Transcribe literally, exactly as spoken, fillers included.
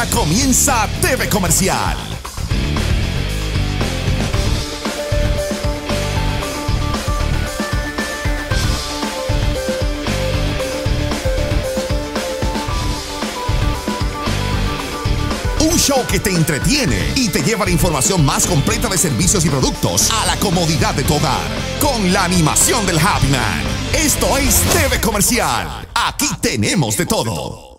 Ahora comienza T V Comercial. Un show que te entretiene y te lleva la información más completa de servicios y productos a la comodidad de tu hogar. Con la animación del Happy Man. Esto es T V Comercial. Aquí tenemos de todo.